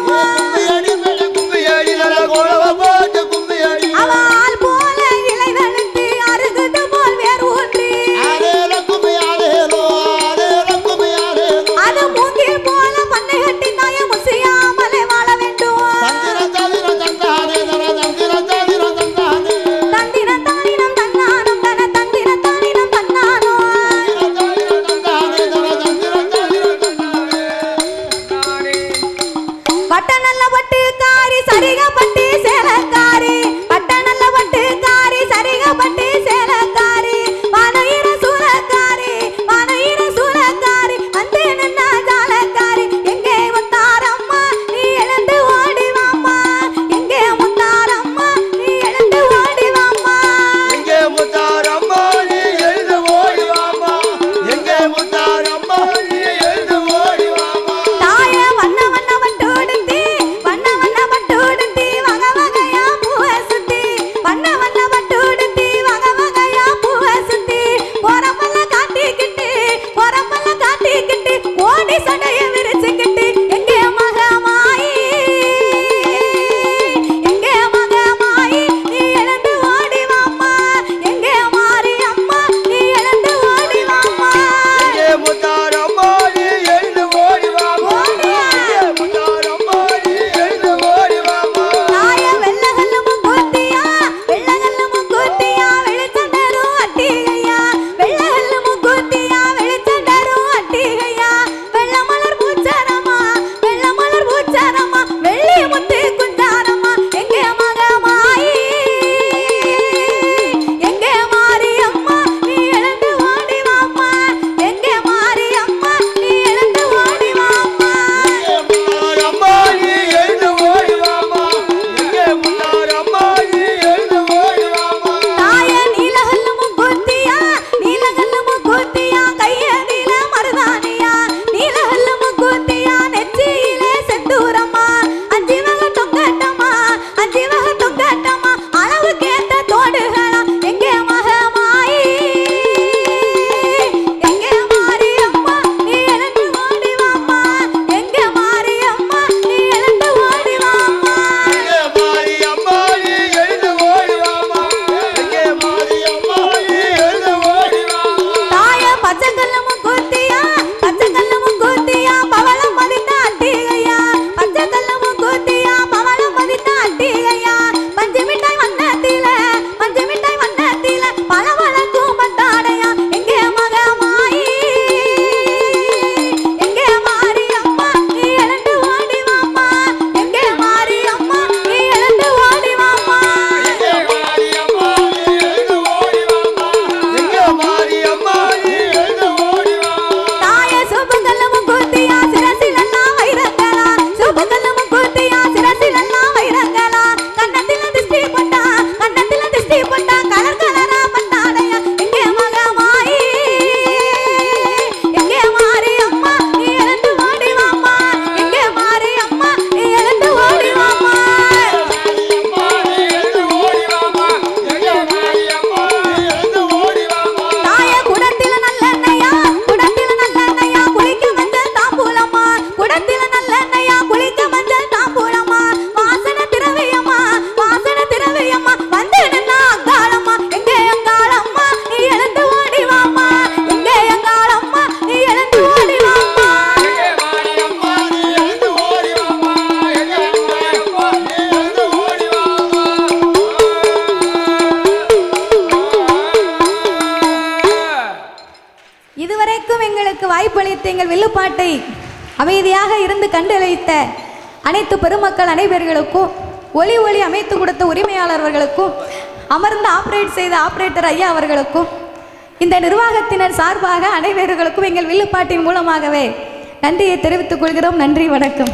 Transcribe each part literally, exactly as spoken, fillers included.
வாய்ப்பளித்த எங்கள் வில்லுப்பாட்டை அமைதியாக இருந்து கண்டளித்த அனைத்து பெருமக்கள் அனைவர்களுக்கும் ஒலி ஒளி அமைத்து கொடுத்த உரிமையாளர்களுக்கும் அமர்ந்து ஆப்ரேட் செய்த ஆப்ரேட்டர் ஐயா அவர்களுக்கும் இந்த நிர்வாகத்தினர் சார்பாக அனைவர்களுக்கும் எங்கள் வில்லுப்பாட்டின் மூலமாகவே நன்றியை தெரிவித்துக் கொள்கிறோம். நன்றி, வணக்கம்.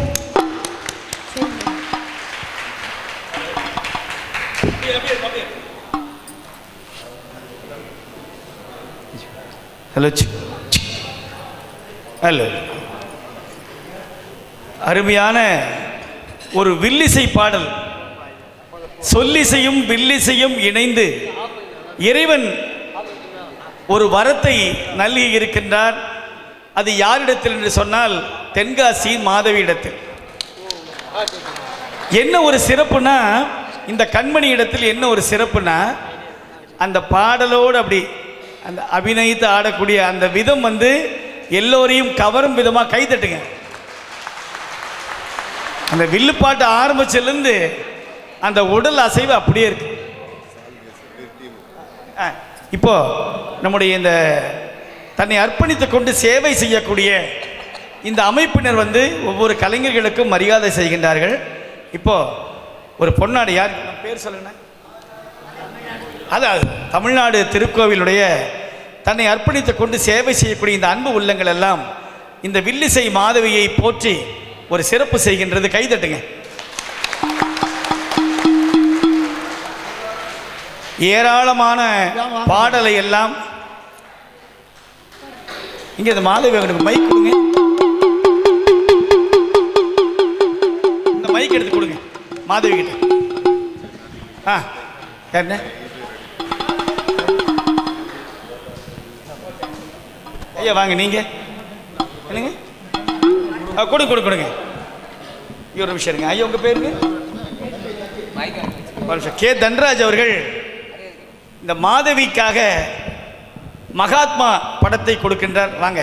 ஹலோ ஹலோ அருமையான ஒரு வில்லிசை பாடல், சொல்லிசையும் வில்லிசையும் இணைந்து இறைவன் ஒரு வரத்தை நல்கி இருக்கின்றார். அது யாரிடத்தில் என்று சொன்னால் தென்காசி மாதவியிடத்தில். என்ன ஒரு சிறப்புனா, இந்த கண்மணி இடத்தில் என்ன ஒரு சிறப்புனா, அந்த பாடலோடு அப்படி அந்த அபிநயித்து ஆடக்கூடிய அந்த விதம் வந்து எல்லோரையும் கவரும் விதமாக கைதட்டுங்க. அந்த வில்லுப்பாட்டு ஆரம்பிச்சிலிருந்து அந்த உடல் அசைவு அப்படியே இருக்கு. இப்போ நம்முடைய இந்த தன்னை அர்ப்பணித்து கொண்டு சேவை செய்யக்கூடிய இந்த அமைப்பினர் வந்து ஒவ்வொரு கலைஞர்களுக்கும் மரியாதை செய்கின்றார்கள். இப்போ ஒரு பொன்னாடு, யார் பேர் சொல்லுங்க, அதாவது தமிழ்நாடு திருக்கோவிலுடைய தன்னை அர்ப்பணித்து கொண்டு சேவை செய்யக்கூடிய இந்த அன்பு உள்ளங்கள் எல்லாம் இந்த வில்லிசை மாதவியை போற்றி ஒரு சிறப்பு செய்கின்றது. கைதட்டுங்க. ஏராளமான பாடலை எல்லாம் இங்க இந்த மாதவி அவங்களுக்கு மைக் கொடுங்க, இந்த மைக் எடுத்து கொடுங்க மாதவி கிட்ட. ஆ என்ன ஐயா வாங்க, நீங்க என்னங்க கொடுங்க கொடுங்க கொடுங்க. ஒரு நிமிஷம் இருங்க ஐயா, உங்க பேருங்க? கே தன்ராஜ் அவர்கள் இந்த மாதவிக்காக மகாத்மா படத்தை கொடுக்கின்றார். வாங்க.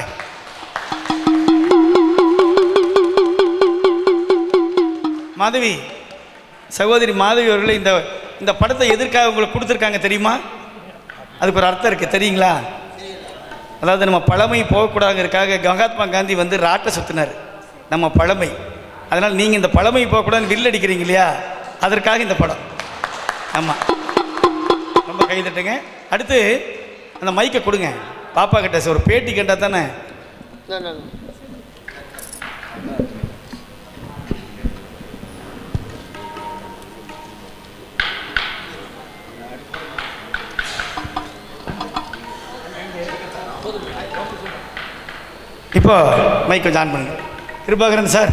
மாதவி, சகோதரி மாதவி அவர்கள் இந்த இந்த படத்தை எதற்காக உங்களுக்கு கொடுத்துருக்காங்க தெரியுமா? அதுக்கு ஒரு அர்த்தம் இருக்கு, தெரியுங்களா? அதாவது நம்ம பழமை போகக்கூடாதுங்கிறதுக்காக மகாத்மா காந்தி வந்து ராட்டை சுத்தினார், நம்ம பழமை. அதனால் நீங்கள் இந்த பழமை போகக்கூடாதுன்னு வில் அடிக்கிறீங்க இல்லையா, அதற்காக இந்த படம். ஆமாம், ரொம்ப கைதட்டுங்க. அடுத்து அந்த மைக்கை கொடுங்க பாப்பா கிட்ட, ஒரு பேட்டி கேட்டால் தானே. இப்போ மைக் கொஞ்சம் ஆன் பண்ணுங்க. கிருபாகரன் சார்,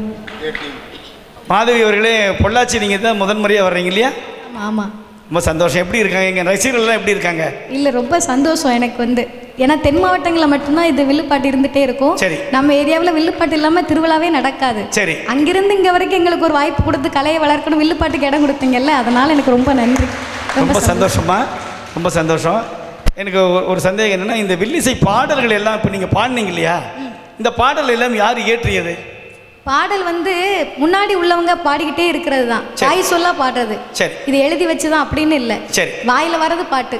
மாதவி அவர்களே, பொள்ளாச்சி நீங்கள் தான் முதன் முறையாக வர்றீங்க இல்லையா? ஆமாம். ரொம்ப சந்தோஷம். எப்படி இருக்காங்க எங்கள் ரசிகர்கள்லாம், எப்படி இருக்காங்க? இல்லை, ரொம்ப சந்தோஷம் எனக்கு வந்து. ஏன்னா தென் மாவட்டங்களில் மட்டும்தான் இது வில்லுப்பாட்டு இருந்துகிட்டே இருக்கும். சரி. நம்ம ஏரியாவில் வில்லுப்பாட்டு இல்லாமல் திருவிழாவே நடக்காது. சரி. அங்கிருந்து இங்கே வரைக்கும் எங்களுக்கு ஒரு வாய்ப்பு கொடுத்து கலையை வளர்க்கணும், வில்லுப்பாட்டுக்கு இடம் கொடுத்தீங்கல்ல, அதனால் எனக்கு ரொம்ப நன்றி. ரொம்ப சந்தோஷமா, ரொம்ப சந்தோஷம். எனக்கு ஒரு சந்தேகம் என்னென்னா, இந்த வில்லிசை பாடல்கள் எல்லாம் இப்போ நீங்கள் பாடினீங்க இல்லையா, இந்த பாடல் எல்லாம் யார் இயற்றியது? பாடல் வந்து முன்னாடி உள்ளவங்க பாடிக்கிட்டே இருக்கிறது தான், வாய் சொல்ல பாடுறது. சரி. இது எழுதி வச்சுதான் அப்படின்னு இல்லை. சரி. வாயில வரது பாட்டு.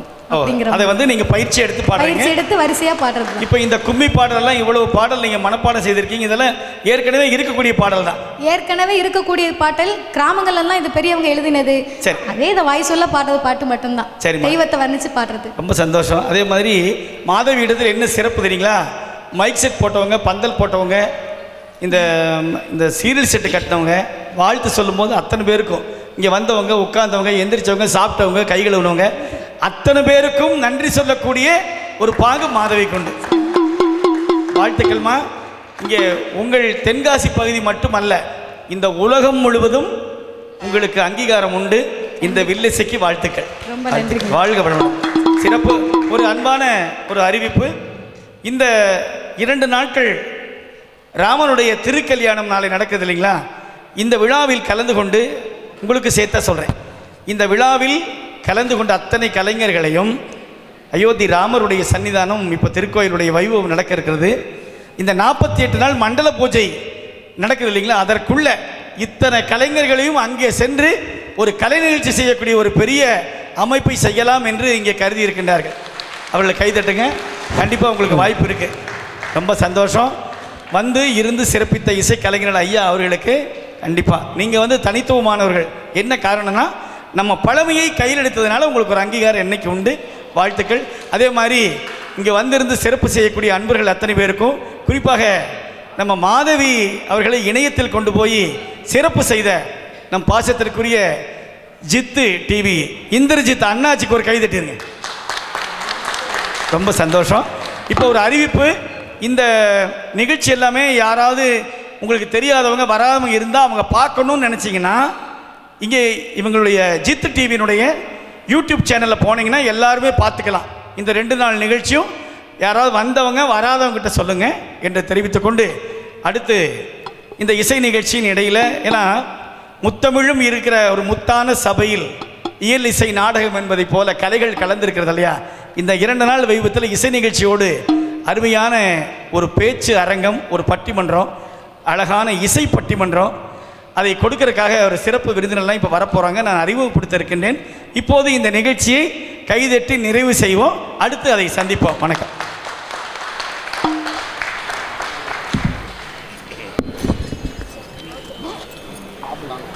அதை வந்து நீங்க பயிற்சி எடுத்து பாடுறீங்க, பயிற்சி எடுத்து வரிசையா பாடுறது. இப்போ இந்த கும்மி பாடல் எல்லாம் இவ்வளவு பாடல் நீங்க மனப்பாடம் செய்திருக்கீங்க, இதெல்லாம் ஏற்கனவே இருக்கக்கூடிய பாடல் தான். ஏற்கனவே இருக்கக்கூடிய பாடல், கிராமங்கள் எல்லாம் இது பெரியவங்க எழுதினது. சரி. அதே இந்த வாய் சொல்ல பாடுறது பாட்டு மட்டும்தான். சரி. தெய்வத்தை வர்ணிச்சு பாடுறது. ரொம்ப சந்தோஷம். அதே மாதிரி மாதவி இடத்துல என்ன சிறப்பு தெரியுங்களா? மைக் செட் போட்டவங்க, பந்தல் போட்டவங்க, இந்த இந்த சீரியல் செட்டு கட்டினவங்க, வாழ்த்து சொல்லும்போது அத்தனை பேருக்கும், இங்கே வந்தவங்க, உட்கார்ந்தவங்க, எந்திரிச்சவங்க, சாப்பிட்டவங்க, கை கழுவுனவங்க, அத்தனை பேருக்கும் நன்றி சொல்லக்கூடிய ஒரு பாகு மாதவி கொண்டு. வாழ்த்துக்கள்மா. இங்கே உங்கள் தென்காசி பகுதி மட்டுமல்ல, இந்த உலகம் முழுவதும் உங்களுக்கு அங்கீகாரம் உண்டு. இந்த வில்லிசைக்கு வாழ்த்துக்கள். வாழ்க வளமுடன். சிறப்பு. ஒரு அன்பான ஒரு அறிவிப்பு. இந்த இரண்டு நாட்கள் ராமனுடைய திருக்கல்யாணம் நாளை நடக்குது இல்லைங்களா? இந்த விழாவில் கலந்து கொண்டு உங்களுக்கு சேர்த்த சொல்கிறேன். இந்த விழாவில் கலந்து கொண்ட அத்தனை கலைஞர்களையும், அயோத்தி ராமருடைய சன்னிதானம் இப்போ திருக்கோயிலுடைய வைபவம் நடக்க இருக்கிறது. இந்த நாற்பத்தி எட்டு நாள் மண்டல பூஜை நடக்குது இல்லைங்களா? அதற்குள்ள இத்தனை கலைஞர்களையும் அங்கே சென்று ஒரு கலை நிகழ்ச்சி செய்யக்கூடிய ஒரு பெரிய அமைப்பை செய்யலாம் என்று இங்கே கருதி இருக்கின்றார்கள். அவர்களை கைதட்டுங்க. கண்டிப்பாக உங்களுக்கு வாய்ப்பு இருக்குது. ரொம்ப சந்தோஷம். வந்து இருந்து சிறப்பித்த இசைக்கலைஞர்கள் ஐயா அவர்களுக்கு கண்டிப்பாக நீங்கள் வந்து தனித்துவமானவர்கள். என்ன காரணம்னா, நம்ம பழமையை கையில் எடுத்ததுனால உங்களுக்கு ஒரு அங்கீகாரம் என்னைக்கு உண்டு. வாழ்த்துக்கள். அதே மாதிரி இங்கே வந்திருந்து சிறப்பு செய்யக்கூடிய அன்பர்கள் அத்தனை பேருக்கும், குறிப்பாக நம்ம மாதவி அவர்களை இணையத்தில் கொண்டு போய் சிறப்பு செய்த நம் பாசத்திற்குரிய ஜித்து டிவி இந்திரஜித் அண்ணாச்சிக்கு ஒரு கை தட்டிருங்க. ரொம்ப சந்தோஷம். இப்போ ஒரு அறிவிப்பு. இந்த நிகழ்ச்சி எல்லாமே யாராவது உங்களுக்கு தெரியாதவங்க வராமல் இருந்தால் அவங்க பார்க்கணும்னு நினச்சிங்கன்னா, இங்கே இவங்களுடைய ஜித்து டிவியினுடைய யூடியூப் சேனலில் போனீங்கன்னா எல்லாருமே பார்த்துக்கலாம். இந்த ரெண்டு நாள் நிகழ்ச்சியும் யாராவது வந்தவங்க வராதவங்ககிட்ட சொல்லுங்கள் என்று தெரிவித்துக்கொண்டு, அடுத்து இந்த இசை நிகழ்ச்சியின் இடையில், ஏன்னா முத்தமிழும் இருக்கிற ஒரு முத்தான சபையில் இயல் இசை நாடகம் என்பதை போல கலைகள் கலந்திருக்கிறது இல்லையா? இந்த இரண்டு நாள் வைபத்தில் இசை நிகழ்ச்சியோடு அருமையான ஒரு பேச்சு அரங்கம், ஒரு பட்டிமன்றம், அழகான இசை பட்டிமன்றம், அதை கொடுக்கறதுக்காக ஒரு சிறப்பு விருந்தினர்லாம் இப்போ வரப்போகிறாங்க. நான் அறிமுகப்படுத்திருக்கின்றேன். இப்போது இந்த நிகழ்ச்சியை கைதட்டி நிறைவு செய்வோம். அடுத்து அதை சந்திப்போம். வணக்கம். சாப்பிடலாம்.